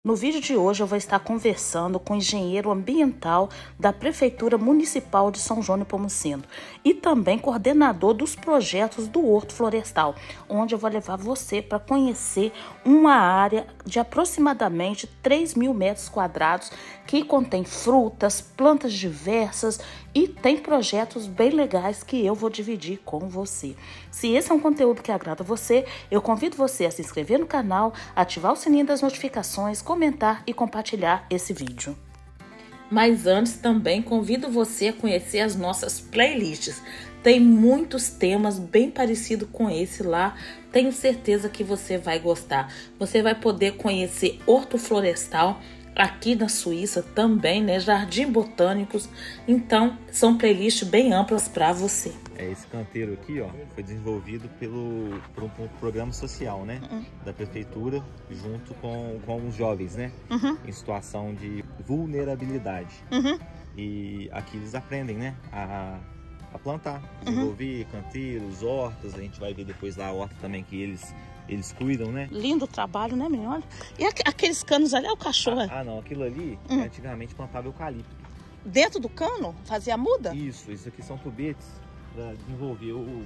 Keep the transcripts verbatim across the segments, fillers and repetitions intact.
No vídeo de hoje eu vou estar conversando com o engenheiro ambiental da Prefeitura Municipal de São João Nepomuceno e também coordenador dos projetos do Horto Florestal, onde eu vou levar você para conhecer uma área de aproximadamente três mil metros quadrados que contém frutas, plantas diversas e tem projetos bem legais que eu vou dividir com você. Se esse é um conteúdo que agrada você, eu convido você a se inscrever no canal, ativar o sininho das notificações, comentar e compartilhar esse vídeo. Mas antes também convido você a conhecer as nossas playlists. Tem muitos temas bem parecidos com esse lá. Tenho certeza que você vai gostar. Você vai poder conhecer Horto Florestal aqui na Suíça também, né? Jardim Botânicos. Então, são playlists bem amplas para você. É, esse canteiro aqui, ó, foi desenvolvido pelo, por um programa social, né? Uhum. Da prefeitura, junto com, com os jovens, né? Uhum. Em situação de vulnerabilidade. Uhum. E aqui eles aprendem, né? A, a plantar, desenvolver uhum. canteiros, hortas. A gente vai ver depois lá a horta também que eles... Eles cuidam, né? Lindo trabalho, né, menino? Olha. E aqueles canos ali é o cachorro? Ah, ah não. Aquilo ali, hum. antigamente plantava eucalipto. Dentro do cano? Fazia a muda? Isso. Isso aqui são tubetes para desenvolver o,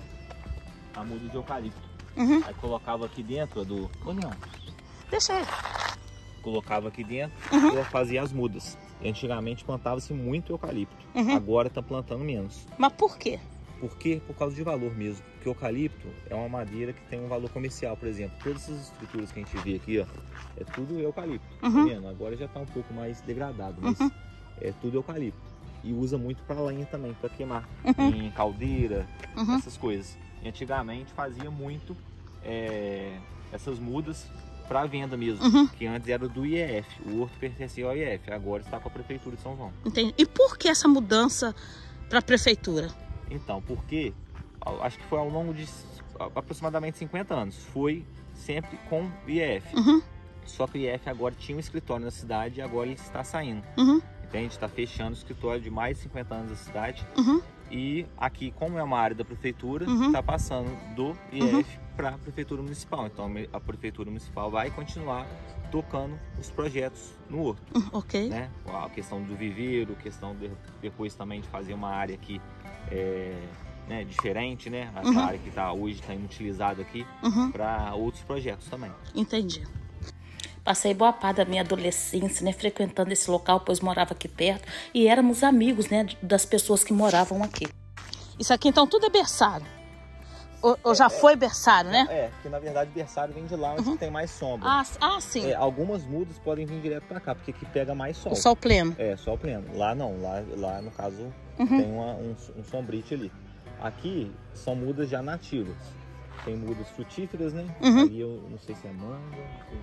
a muda de eucalipto. Uhum. Aí colocava aqui dentro do... Ô, não. Deixa ele. Colocava aqui dentro uhum. e fazia as mudas. E antigamente plantava-se muito eucalipto. Uhum. Agora tá plantando menos. Mas por quê? Por quê? Por causa de valor mesmo. Porque o eucalipto é uma madeira que tem um valor comercial, por exemplo. Todas essas estruturas que a gente vê aqui, ó, é tudo eucalipto. Uhum. Tá vendo? Agora já está um pouco mais degradado, mas uhum. é tudo eucalipto. E usa muito para lenha também, para queimar. Uhum. Em caldeira, uhum. essas coisas. E antigamente fazia muito é, essas mudas para venda mesmo. Uhum. Que antes era do I E F. O horto pertencia ao I E F. Agora está com a Prefeitura de São João. Entendi. E por que essa mudança para a Prefeitura? Então, porque acho que foi ao longo de aproximadamente cinquenta anos, foi sempre com o I E F. Uhum. Só que o I E F agora tinha um escritório na cidade e agora ele está saindo. Uhum. Entende? Está fechando o escritório de mais de cinquenta anos da cidade. Uhum. E aqui, como é uma área da prefeitura, uhum. está passando do I E F uhum. para a prefeitura municipal. Então, a prefeitura municipal vai continuar tocando os projetos no horto. Ok. Né? A questão do viveiro, a questão de, depois também de fazer uma área aqui é, né, diferente, né? Essa uhum. área que tá, hoje está inutilizada aqui uhum. para outros projetos também. Entendi. Passei boa parte da minha adolescência, né, frequentando esse local, pois morava aqui perto e éramos amigos, né, das pessoas que moravam aqui. Isso aqui então tudo é berçário? Ou, ou já é, foi berçário, né? É, que na verdade berçário vem de lá onde uhum. tem mais sombra. Ah, ah sim. É, algumas mudas podem vir direto para cá, porque aqui pega mais sol. O sol pleno. É, sol pleno. Lá não, lá, lá no caso uhum. tem uma, um, um sombrite ali. Aqui são mudas já nativas. Tem mudas frutíferas, né? Uhum. Ali eu não sei se é manga, não sei.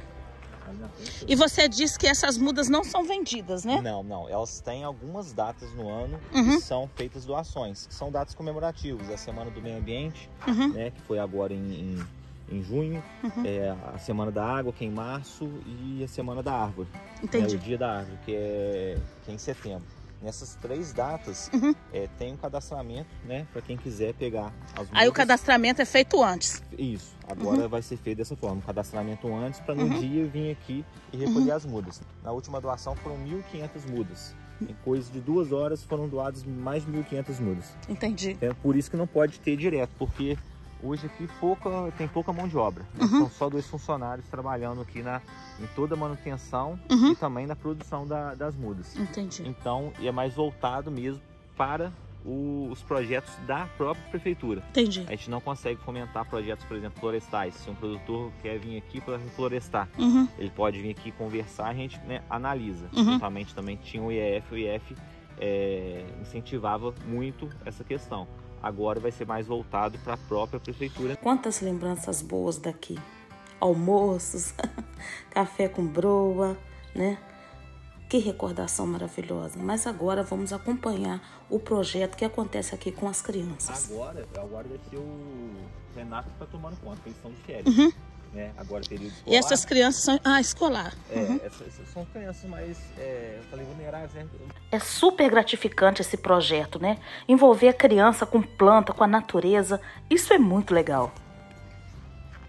E você disse que essas mudas não são vendidas, né? Não, não. Elas têm algumas datas no ano uhum. que são feitas doações, que são datas comemorativas. A Semana do Meio Ambiente, uhum. né, que foi agora em, em, em junho. Uhum. É, a Semana da Água, que é em março. E a Semana da Árvore. Entendi. É, o Dia da Árvore, que é, que é em setembro. Nessas três datas, uhum. é, tem um cadastramento, né, para quem quiser pegar as mudas. Aí o cadastramento é feito antes? Isso. Agora uhum. vai ser feito dessa forma, um cadastramento antes, para no uhum. dia vir aqui e recolher uhum. as mudas. Na última doação foram mil e quinhentas mudas. Em coisa de duas horas foram doadas mais de mil e quinhentas mudas. Entendi. É por isso que não pode ter direto, porque hoje aqui pouca, tem pouca mão de obra. Uhum. São só dois funcionários trabalhando aqui na, em toda a manutenção uhum. e também na produção da, das mudas. Entendi. Então, é mais voltado mesmo para o, os projetos da própria prefeitura. Entendi. A gente não consegue fomentar projetos, por exemplo, florestais. Se um produtor quer vir aqui para reflorestar, uhum. ele pode vir aqui conversar, a gente, né, analisa. Uhum. Juntamente também tinha o I E F, o I E F é, incentivava muito essa questão. Agora vai ser mais voltado para a própria prefeitura. Quantas lembranças boas daqui. Almoços, café com broa, né? Que recordação maravilhosa. Mas agora vamos acompanhar o projeto que acontece aqui com as crianças. Agora, agora vai ser o Renato que está tomando conta, eles estão de férias. Uhum. Né? Agora período escolar. E essas crianças são... Ah, escolar. É, uhum. essas, essas são crianças mais, é, eu falei, vulneráveis, né? É super gratificante esse projeto, né? Envolver a criança com planta, com a natureza. Isso é muito legal.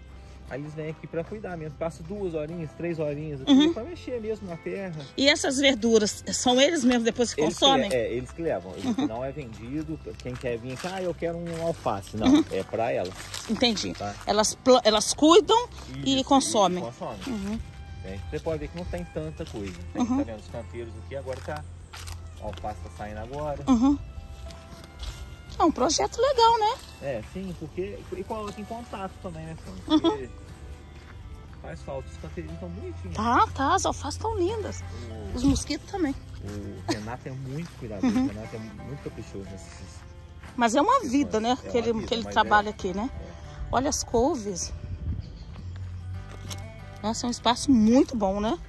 Aí eles vêm aqui para cuidar mesmo. Passa duas horinhas, três horinhas aqui Uhum. para mexer mesmo na terra. E essas verduras, são eles mesmos depois que Eles consomem? Que, é, eles que levam. Eles Uhum. não é vendido. Quem quer vir aqui, ah, eu quero um alface. Não, Uhum. é para ela. Entendi. Tá? Elas, pla- elas cuidam e Isso, consomem. E consomem. Uhum. É, você pode ver que não tem tanta coisa. Tem, Uhum. Tá vendo os canteiros aqui? Agora tá. O alface tá saindo agora. Uhum. É um projeto legal, né? É, sim, porque. E coloca em contato também, né, Sônia? Uhum. Porque faz falta. Os canteirinhos estão bonitinhos. Tá, tá, as alfaces estão lindas. O, Os mosquitos também. o Renato é muito cuidadoso. Uhum. O Renato é muito caprichoso nesses. Mas é uma vida, né? É que ele, uma vida, que ele mas trabalha é- aqui, né? é. Olha as couves. Nossa, é um espaço muito bom, né?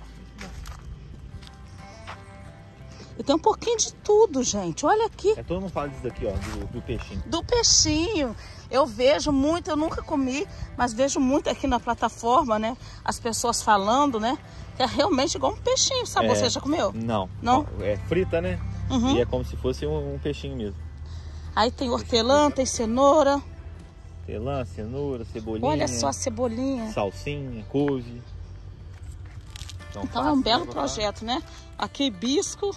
E tem um pouquinho de tudo, gente. Olha aqui. É, todo mundo fala disso daqui, ó, do, do peixinho. Do peixinho. Eu vejo muito, eu nunca comi, mas vejo muito aqui na plataforma, né? As pessoas falando, né? Que é realmente igual um peixinho, sabe? É. Você já comeu? Não. Não? É frita, né? Uhum. E é como se fosse um, um peixinho mesmo. Aí tem hortelã, tem cenoura. Telã, cenoura, cebolinha. Olha só a cebolinha. Salsinha, couve. Então é um fácil, belo né, projeto, né? Aqui hibisco.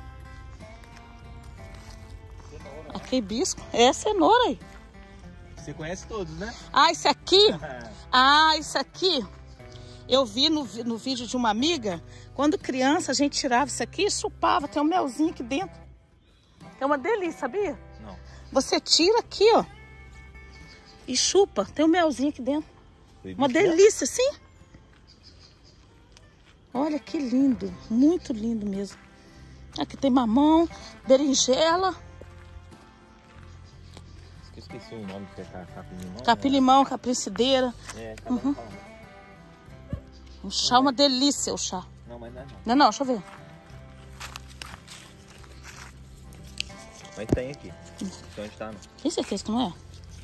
Aqui hibisco. É cenoura aí. Você conhece todos, né? Ah, isso aqui? Ah, isso aqui. Eu vi no, vi- no vídeo de uma amiga. Quando criança, a gente tirava isso aqui e chupava. Tem um melzinho aqui dentro. É uma delícia, sabia? Não. Você tira aqui, ó. E chupa. Tem um melzinho aqui dentro. Foi Uma bicho, né? delícia, sim? Olha que lindo. Muito lindo mesmo. Aqui tem mamão, berinjela, Eu esqueci o nome que é ca- capim-limão. capim-limão, capim-cideira. É, cada um fala. Um chá, uma delícia o chá. Não, mas não é não. Não, não, deixa eu ver. Mas tem aqui. Então onde tá, não. Tem certeza que não é?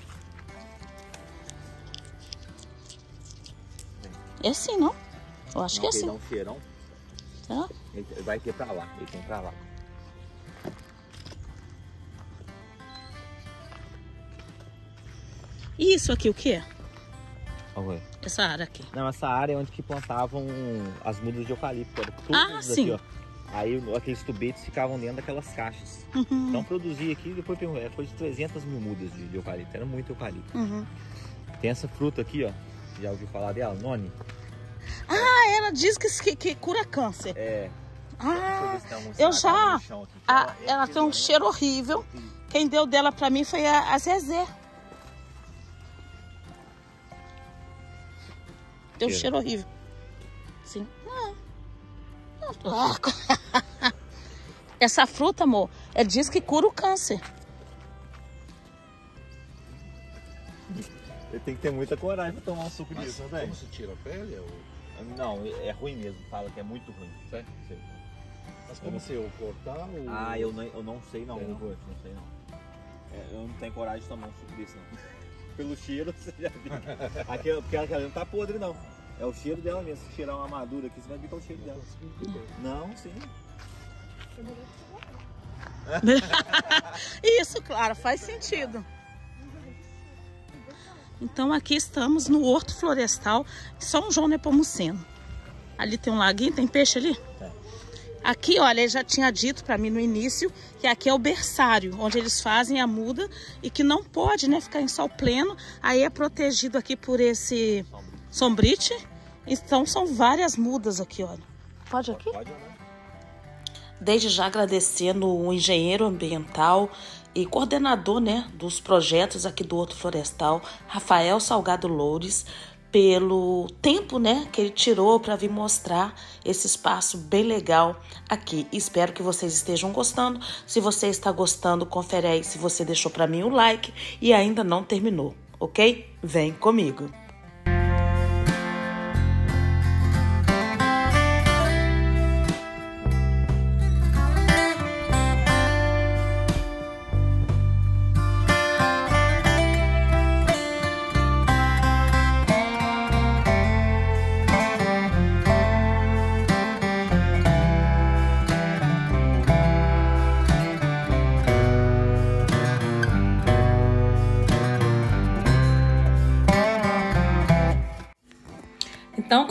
É sim, não? Eu acho que é Não, ele dá sim. um cheirão. Tá? Ele vai ter pra lá. Ele tem pra lá. E isso aqui o que é? Olha. Essa área aqui. Não, essa área é onde que plantavam as mudas de eucalipto. Era tudo Ah, isso sim. Aqui, ó. Aí aqueles tubetes ficavam dentro daquelas caixas. Uhum. Então produzia aqui, depois pegou- é coisa de trezentas mil mudas de, de eucalipto. Era muito eucalipto. Uhum. Tem essa fruta aqui, ó. Já ouviu falar dela? Noni? Ah, ela diz que, que, que cura câncer. É. Deixa eu Ah, ver se tem algum eu estragado já. no chão aqui. a, é ela tem um aquele- cheiro horrível. Quem deu dela pra mim foi a, a Zezé. Tem um Cheiro. cheiro horrível. Sim. Não. Não. Essa fruta, amor, ela diz que cura o câncer. Ele tem que ter muita coragem pra tomar um suco disso, não tem? Como se tira a pele? é o- Não, é ruim mesmo. Fala que é muito ruim. Sério? Sei. Mas como se eu cortar ou... Ah, eu não, eu não sei não, Sei não. Roberto, não sei não. É, eu não tenho coragem de tomar um suco desse não. Pelo cheiro, você já viu. Aquela, porque ela não tá podre não. É o cheiro dela mesmo. Se tirar uma madura aqui, você vai ver que é o cheiro dela. Não, sim. Isso, claro, faz sentido. Então aqui estamos no Horto Florestal São João Nepomuceno. Ali tem um laguinho, tem peixe ali? É. Aqui, olha, ele já tinha dito para mim no início que aqui é o berçário, onde eles fazem a muda e que não pode, né, ficar em sol pleno. Aí é protegido aqui por esse sombrite. Então são várias mudas aqui, olha. Pode aqui? Pode, né? Desde já agradecendo o engenheiro ambiental e coordenador, né, dos projetos aqui do Horto Florestal, Rafael Salgado Loures, pelo tempo, né, que ele tirou para vir mostrar esse espaço bem legal aqui. Espero que vocês estejam gostando. Se você está gostando, confere aí se você deixou para mim o like e ainda não terminou, ok? Vem comigo!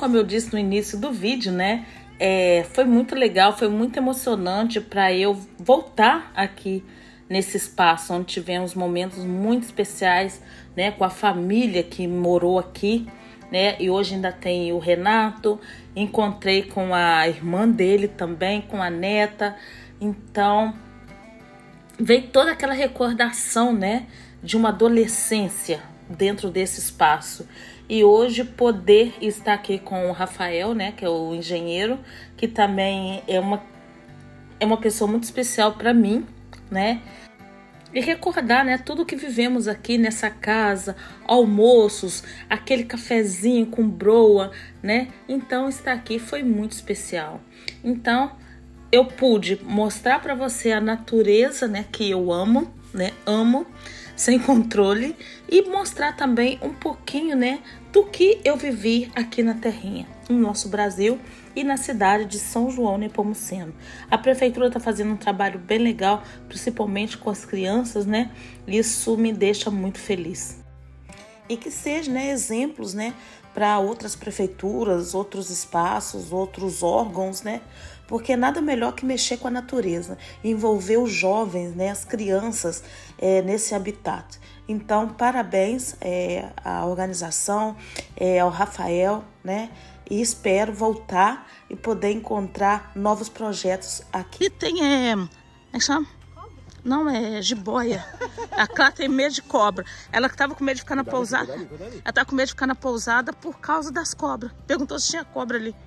como eu disse no início do vídeo, né? É, foi muito legal, foi muito emocionante para eu voltar aqui nesse espaço onde tivemos momentos muito especiais, né? Com a família que morou aqui, né? E hoje ainda tem o Renato, encontrei com a irmã dele também, com a neta. Então, veio toda aquela recordação, né? De uma adolescência dentro desse espaço. E hoje poder estar aqui com o Rafael, né, que é o engenheiro, que também é uma, é uma pessoa muito especial para mim, né? E recordar, né, tudo que vivemos aqui nessa casa, almoços, aquele cafezinho com broa, né? Então estar aqui foi muito especial. Então eu pude mostrar para você a natureza, né, que eu amo, né? Amo. Sem controle, e mostrar também um pouquinho, né, do que eu vivi aqui na terrinha, no nosso Brasil e na cidade de São João Nepomuceno. A prefeitura está fazendo um trabalho bem legal, principalmente com as crianças, né? Isso me deixa muito feliz. E que seja, né, exemplos, né, para outras prefeituras, outros espaços, outros órgãos, né? Porque nada melhor que mexer com a natureza, envolver os jovens, né, as crianças é, nesse habitat. Então, parabéns é, à organização, é, ao Rafael, né? E espero voltar e poder encontrar novos projetos aqui. E tem, é, como é que chama? Não, é jiboia. A Clara tem medo de cobra. Ela que estava com medo de ficar na pousada. Ela estava com medo de ficar na pousada por causa das cobras. Perguntou se tinha cobra ali.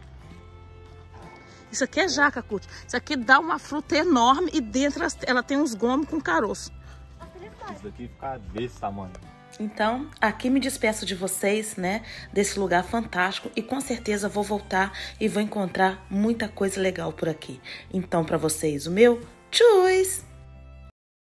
Isso aqui é jaca, Curte. Isso aqui dá uma fruta enorme e dentro ela tem uns gomos com caroço. Isso daqui fica desse tamanho. Então, aqui me despeço de vocês, né? Desse lugar fantástico. E com certeza vou voltar e vou encontrar muita coisa legal por aqui. Então, para vocês, o meu tchau!